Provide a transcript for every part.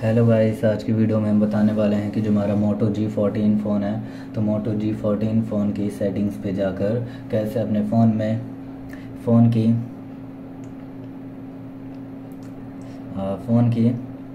Hello guys, आज की video में हम बताने वाले हैं कि जो हमारा मोटो G14 फ़ोन है, तो मोटो G14 फ़ोन की सेटिंग्स पे जाकर कैसे अपने फ़ोन की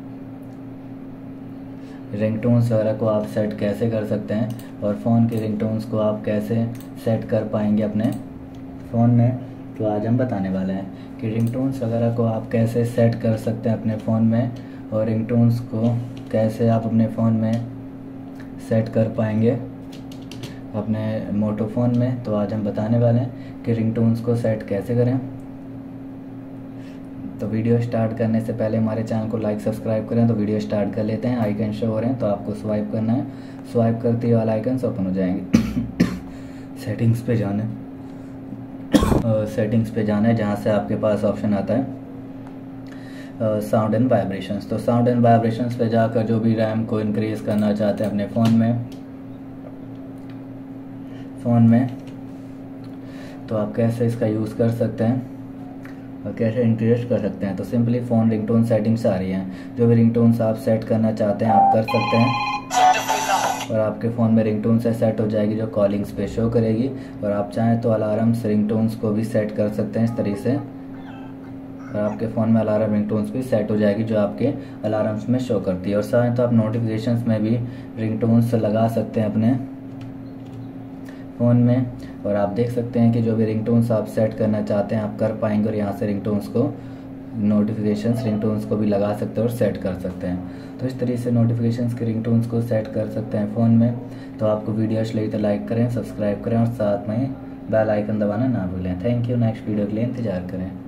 रिंगटोन्स वगैरह को आप सेट कैसे कर सकते हैं और फ़ोन की रिंगटोन्स को आप कैसे सेट कर पाएंगे अपने फ़ोन में। तो आज हम बताने वाले हैं कि रिंगटोन्स वगैरह को आप कैसे सेट कर सकते हैं अपने फ़ोन में और रिंगटोन्स को कैसे आप अपने फ़ोन में सेट कर पाएंगे अपने मोटो फ़ोन में। तो आज हम बताने वाले हैं कि रिंगटोन्स को सेट कैसे करें। तो वीडियो स्टार्ट करने से पहले हमारे चैनल को लाइक सब्सक्राइब करें। तो वीडियो स्टार्ट कर लेते हैं। आइकन शो हो रहे हैं तो आपको स्वाइप करना है, स्वाइप करते ही वाला आइकन्स ओपन हो जाएंगे। सेटिंग्स पे जाना है, सेटिंग्स पे जाना है जहाँ से आपके पास ऑप्शन आता है साउंड एंड वाइब्रेशंस। तो साउंड एंड वाइब्रेशंस पे जाकर जो भी रैम को इंक्रीज़ करना चाहते हैं अपने फ़ोन में तो आप कैसे इसका यूज़ कर सकते हैं और कैसे इंक्रीज कर सकते हैं। तो सिंपली फ़ोन रिंगटोन सेटिंग्स आ रही हैं, जो भी रिंगटोन्स आप सेट करना चाहते हैं आप कर सकते हैं और आपके फ़ोन में रिंगटोन से सेट हो जाएगी जो कॉलिंग्स पे शो करेगी। और आप चाहें तो अलार्म्स रिंगटोन्स को भी सेट कर सकते हैं इस तरीके से, और आपके फ़ोन में अलार्म रिंगटोन्स भी सेट हो जाएगी जो आपके अलार्म्स में शो करती है। और चाहें तो आप नोटिफिकेशंस में भी रिंगटोन्स लगा सकते हैं अपने फ़ोन में, और आप देख सकते हैं कि जो भी रिंगटोन्स आप सेट करना चाहते हैं आप कर पाएंगे। और यहाँ से रिंगटोन्स को नोटिफिकेशंस रिंगटोन्स को भी लगा सकते हैं और सेट कर सकते हैं। तो इस तरीके से नोटिफिकेशंस के रिंगटोन्स को सेट कर सकते हैं फ़ोन में। तो आपको वीडियो अच्छी लगी तो लाइक करें, सब्सक्राइब करें और साथ में बेल आइकन दबाना ना भूलें। Thank you. नेक्स्ट वीडियो के लिए इंतज़ार करें।